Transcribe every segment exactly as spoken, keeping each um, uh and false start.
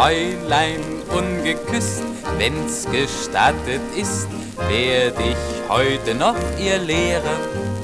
Fräulein ungeküsst, wenn's gestattet ist, werd ich heute noch ihr Lehrer.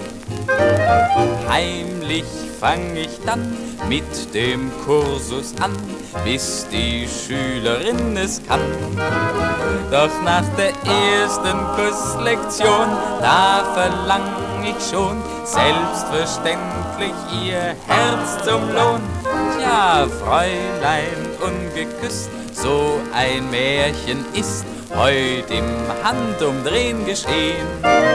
Heimlich fang ich dann mit dem Kursus an, bis die Schülerin es kann. Doch nach der ersten Kusslektion, da verlang ich schon selbstverständlich ihr Herz zum Lohn. Tja, Fräulein ungeküsst, so ein Märchen ist heut im Handumdrehen geschehen.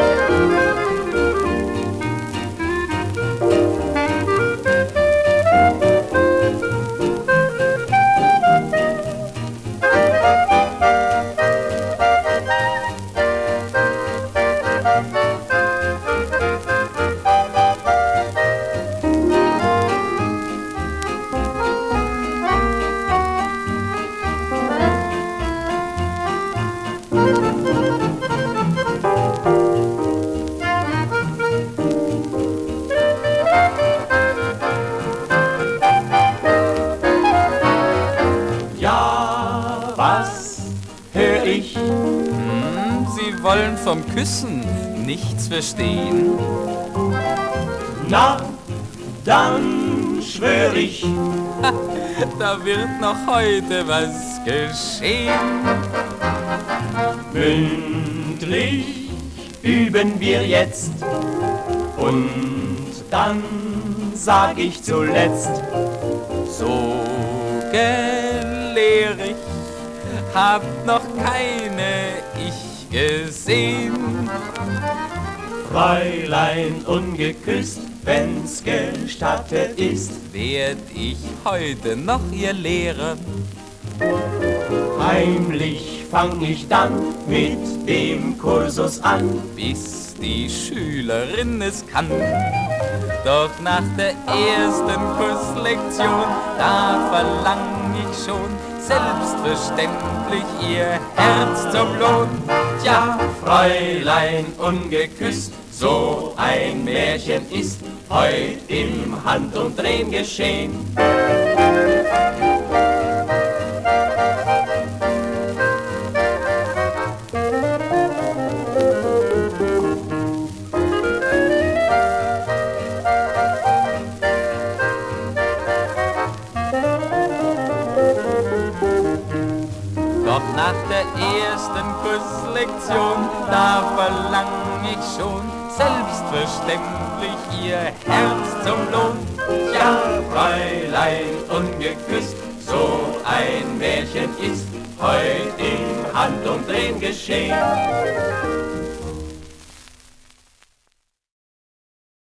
Was hör ich? Hm, Sie wollen vom Küssen nichts verstehen? Na, dann schwör ich. Da wird noch heute was geschehen. Mündlich üben wir jetzt und dann sag ich zuletzt: So gelehrig, hab noch keine ich gesehen. Fräulein ungeküsst, wenn's gestattet ist, Werd ich heute noch ihr Lehrer. heimlich fang ich dann mit dem Kursus an, bis die Schülerin es kann. Doch nach der ersten Kusslektion, da verlang ich schon selbstverständlich ihr Herz zum Lohn. Tja, Fräulein ungeküsst, so ein Märchen ist heut im Handumdrehen geschehen. Doch nach der ersten Kusslektion, da verlang ich schon selbstverständlich ihr Herz zum Lohn. Ja, Fräulein ungeküsst, so ein Märchen ist heut im Handumdrehen geschehen.